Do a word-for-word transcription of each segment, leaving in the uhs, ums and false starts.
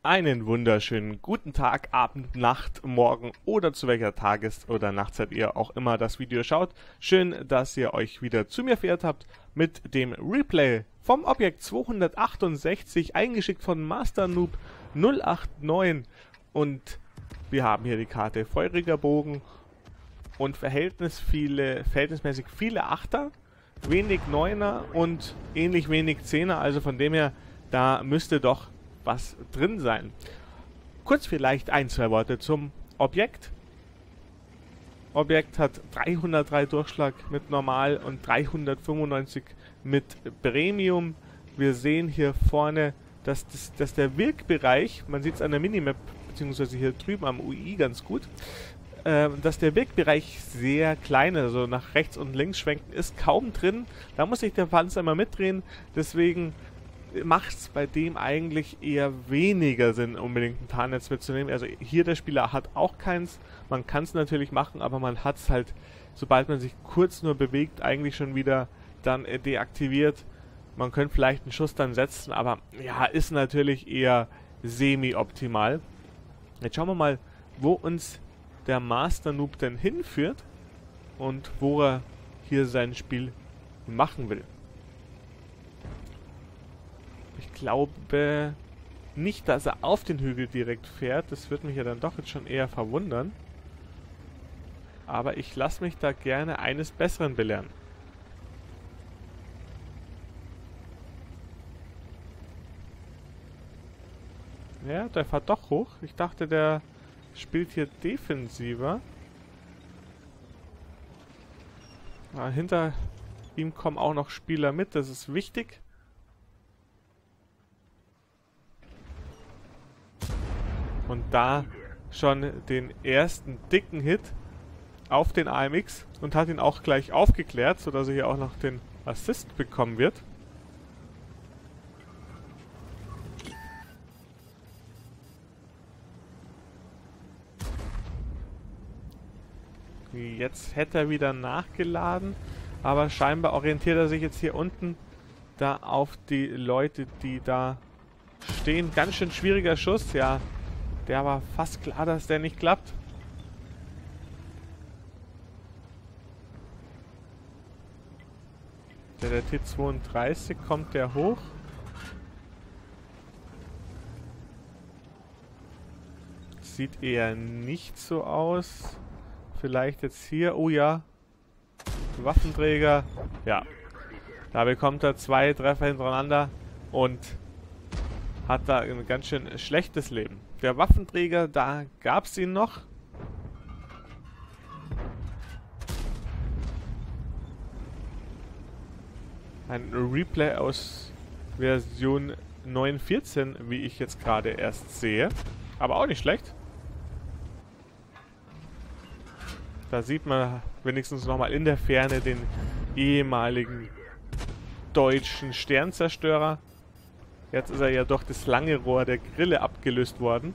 Einen wunderschönen guten Tag, Abend, Nacht, Morgen oder zu welcher Tages- oder Nachtzeit ihr auch immer das Video schaut. Schön, dass ihr euch wieder zu mir verirrt habt mit dem Replay vom Objekt zweihundertachtundsechzig, eingeschickt von Masternoob null acht neun. Und wir haben hier die Karte Feuriger Bogen und Verhältnis viele, verhältnismäßig viele Achter, wenig Neuner und ähnlich wenig Zehner. Also von dem her, da müsste doch was drin sein. Kurz vielleicht ein, zwei Worte zum Objekt. Objekt hat dreihundertdrei Durchschlag mit Normal und dreihundertfünfundneunzig mit Premium. Wir sehen hier vorne, dass, das, dass der Wirkbereich, man sieht es an der Minimap, beziehungsweise hier drüben am U I ganz gut, äh, dass der Wirkbereich sehr klein ist, also nach rechts und links schwenken ist kaum drin. Da muss sich der Panzer immer mitdrehen, deswegen macht es bei dem eigentlich eher weniger Sinn, unbedingt ein Tarnnetz mitzunehmen. Also hier der Spieler hat auch keins. Man kann es natürlich machen, aber man hat es halt, sobald man sich kurz nur bewegt, eigentlich schon wieder dann äh, deaktiviert. Man könnte vielleicht einen Schuss dann setzen, aber ja, ist natürlich eher semi-optimal. Jetzt schauen wir mal, wo uns der Masternoob denn hinführt und wo er hier sein Spiel machen will. Ich glaube nicht, dass er auf den Hügel direkt fährt. Das würde mich ja dann doch jetzt schon eher verwundern. Aber ich lasse mich da gerne eines Besseren belehren. Ja, der fährt doch hoch. Ich dachte, der spielt hier defensiver. Aber hinter ihm kommen auch noch Spieler mit. Das ist wichtig. Und da schon den ersten dicken Hit auf den A M X und hat ihn auch gleich aufgeklärt, sodass er hier auch noch den Assist bekommen wird. Jetzt hätte er wieder nachgeladen, aber scheinbar orientiert er sich jetzt hier unten da auf die Leute, die da stehen. Ganz schön schwieriger Schuss, ja. Der war fast klar, dass der nicht klappt. Der, der T zweiunddreißig, kommt der hoch? Sieht eher nicht so aus. Vielleicht jetzt hier. Oh ja. Waffenträger. Ja. Da bekommt er zwei Treffer hintereinander und hat da ein ganz schön schlechtes Leben. Der Waffenträger, da gab es ihn noch. Ein Replay aus Version neun Punkt vierzehn, wie ich jetzt gerade erst sehe. Aber auch nicht schlecht. Da sieht man wenigstens nochmal in der Ferne den ehemaligen deutschen Sternzerstörer. Jetzt ist er ja durch das lange Rohr der Grille abgelöst worden.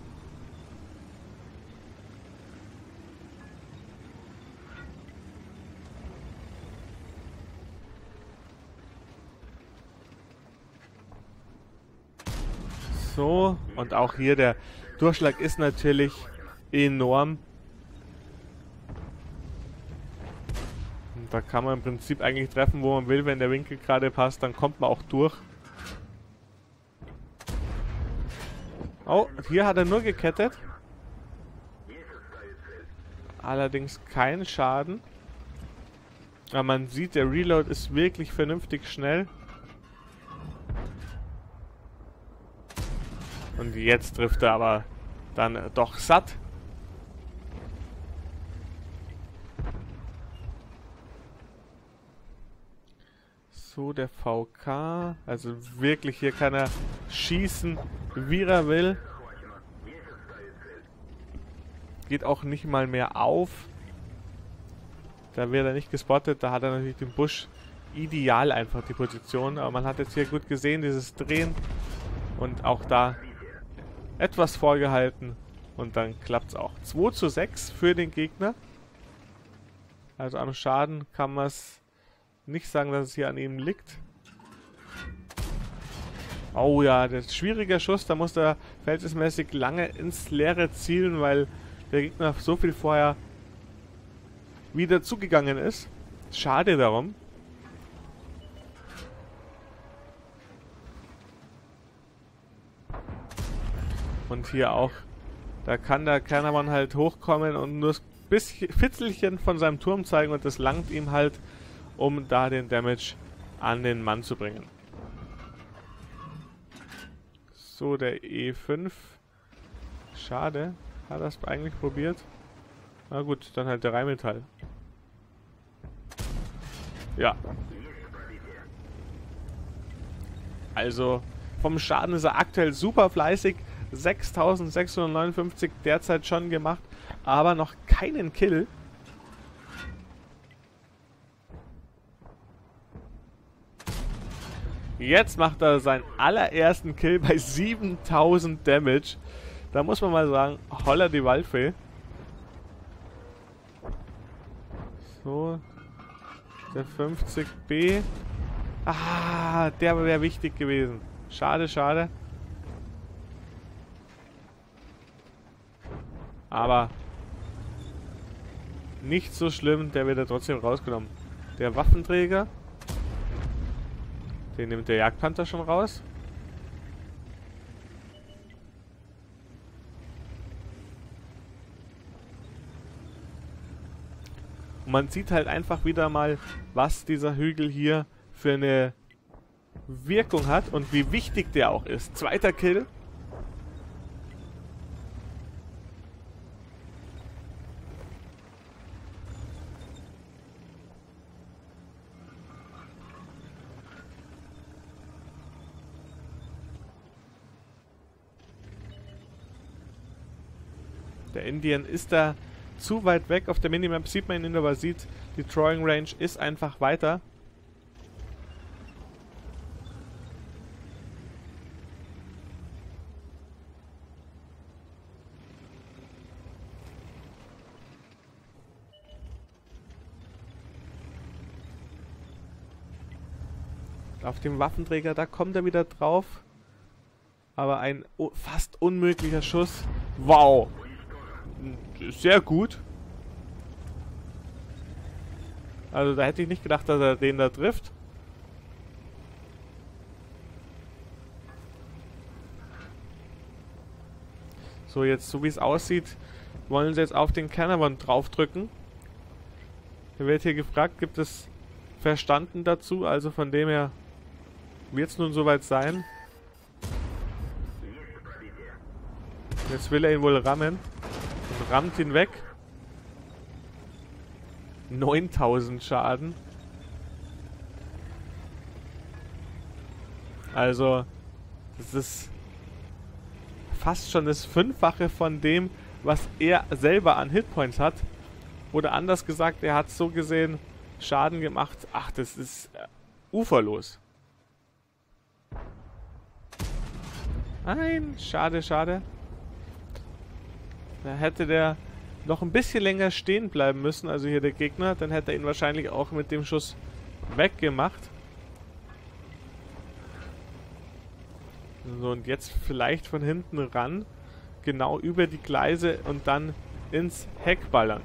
So, und auch hier der Durchschlag ist natürlich enorm. Und da kann man im Prinzip eigentlich treffen, wo man will. Wenn der Winkel gerade passt, dann kommt man auch durch. Oh, hier hat er nur gekettet. Allerdings kein Schaden. Aber man sieht, der Reload ist wirklich vernünftig schnell. Und jetzt trifft er aber dann doch satt. So, der V K. Also wirklich, hier kann er schießen, wie er will. Geht auch nicht mal mehr auf. Da wird er nicht gespottet. Da hat er natürlich den Busch ideal einfach die Position. Aber man hat jetzt hier gut gesehen, dieses Drehen. Und auch da etwas vorgehalten. Und dann klappt es auch. zwei zu sechs für den Gegner. Also am Schaden kann man es nicht sagen, dass es hier an ihm liegt. Oh ja, das ist ein schwieriger Schuss. Da muss er verhältnismäßig lange ins Leere zielen, weil der Gegner so viel vorher wieder zugegangen ist. Schade darum. Und hier auch, da kann der Kernermann halt hochkommen und nur ein bisschen Fitzelchen von seinem Turm zeigen und das langt ihm halt, um da den Damage an den Mann zu bringen. So, der E fünf. Schade. Hat er es eigentlich probiert? Na gut, dann halt der Rheinmetall. Ja. Also, vom Schaden ist er aktuell super fleißig. sechstausendsechshundertneunundfünfzig derzeit schon gemacht, aber noch keinen Kill. Jetzt macht er seinen allerersten Kill bei siebentausend Damage. Da muss man mal sagen, holla die Waldfee. So, der fünfzig B. Ah, der wäre wichtig gewesen. Schade, schade. Aber nicht so schlimm, der wird ja trotzdem rausgenommen. Der Waffenträger, den nimmt der Jagdpanther schon raus. Und man sieht halt einfach wieder mal, was dieser Hügel hier für eine Wirkung hat und wie wichtig der auch ist. Zweiter Kill. Der Indian ist da zu weit weg. Auf der Minimap sieht man ihn, aber sieht, die Throwing Range ist einfach weiter. Auf dem Waffenträger, da kommt er wieder drauf. Aber ein fast unmöglicher Schuss. Wow! Sehr gut. Also da hätte ich nicht gedacht, dass er den da trifft. So, jetzt, so wie es aussieht, wollen sie jetzt auf den Kernermann draufdrücken. Hier wird hier gefragt, gibt es Verstanden dazu? Also von dem her wird es nun soweit sein. Jetzt will er ihn wohl rammen. Und rammt ihn weg. neuntausend Schaden. Also, das ist fast schon das Fünffache von dem, was er selber an Hitpoints hat. Oder anders gesagt, er hat so gesehen Schaden gemacht. Ach, das ist äh, uferlos. Nein, schade, schade. Da hätte der noch ein bisschen länger stehen bleiben müssen, also hier der Gegner, dann hätte er ihn wahrscheinlich auch mit dem Schuss weggemacht. So, und jetzt vielleicht von hinten ran, genau über die Gleise und dann ins Heck ballern.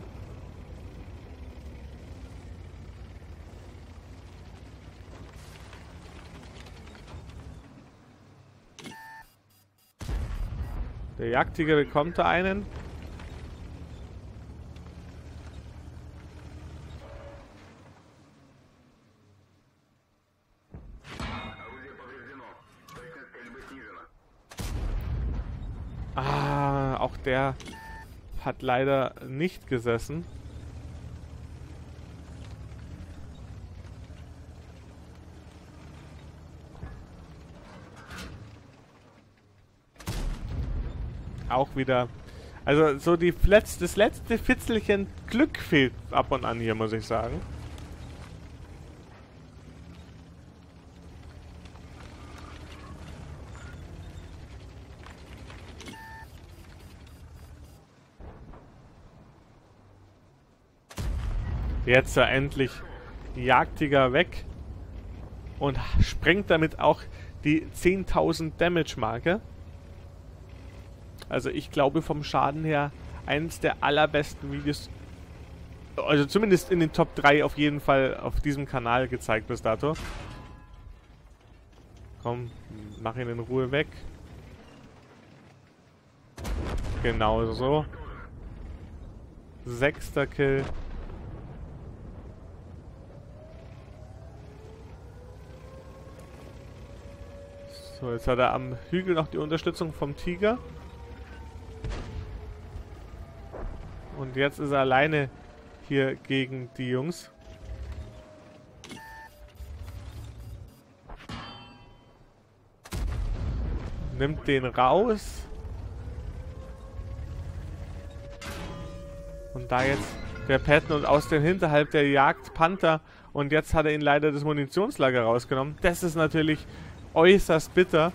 Der Jagdtiger bekommt da einen. Ah, auch der hat leider nicht gesessen. Auch wieder. Also so die letzte, das letzte Fitzelchen Glück fehlt ab und an hier, muss ich sagen. Jetzt ja endlich Jagdtiger weg und sprengt damit auch die zehntausend Damage-Marke. Also ich glaube vom Schaden her eines der allerbesten Videos, also zumindest in den Top drei auf jeden Fall auf diesem Kanal gezeigt bis dato. Komm, mach ihn in Ruhe weg. Genau so. Sechster Kill. So, jetzt hat er am Hügel noch die Unterstützung vom Tiger. Und jetzt ist er alleine hier gegen die Jungs. Nimmt den raus. Und da jetzt der Patton und aus dem Hinterhalt der Jagd Panther. Und jetzt hat er ihn leider das Munitionslager rausgenommen. Das ist natürlich äußerst bitter.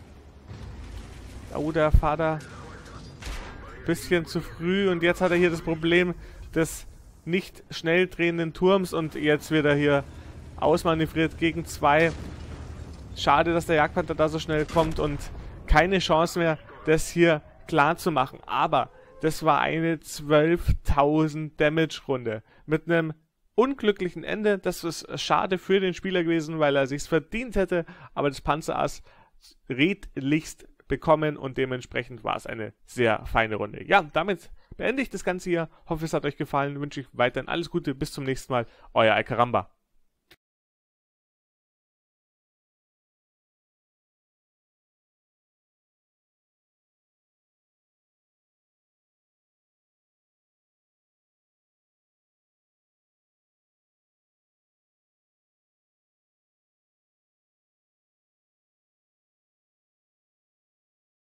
Oh, der Vater bisschen zu früh. Und jetzt hat er hier das Problem des nicht schnell drehenden Turms. Und jetzt wird er hier ausmanövriert gegen zwei. Schade, dass der Jagdpanther da so schnell kommt und keine Chance mehr, das hier klar zu machen. Aber das war eine zwölftausend Damage-Runde mit einem unglücklichen Ende. Das ist schade für den Spieler gewesen, weil er sich's verdient hätte. Aber das Panzerass redlichst bekommen und dementsprechend war es eine sehr feine Runde. Ja, damit beende ich das Ganze hier. Hoffe, es hat euch gefallen. Wünsche ich weiterhin alles Gute. Bis zum nächsten Mal. Euer Alcaramba.